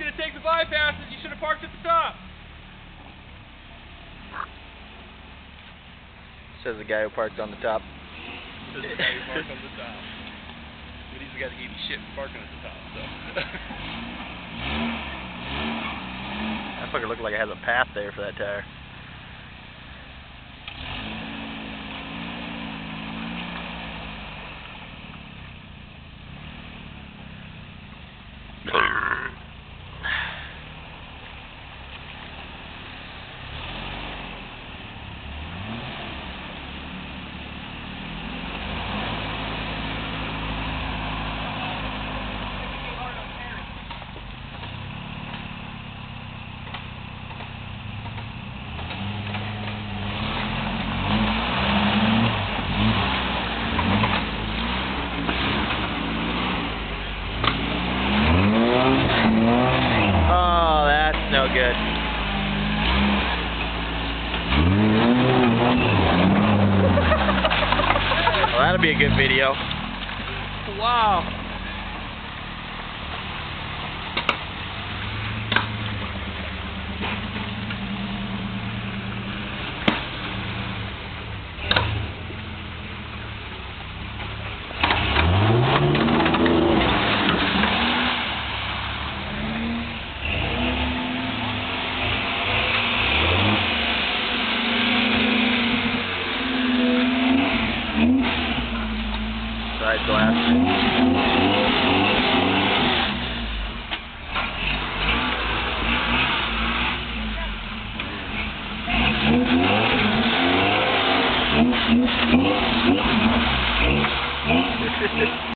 going to take the bypasses. You should have parked at the top. Says the guy who parked on the top. Says the guy who parked on the top. But he's the guy that gave me shit for parking at the top, so. That fucker looked like it has a path there for that tire. No good. Well, that'll be a good video. Wow.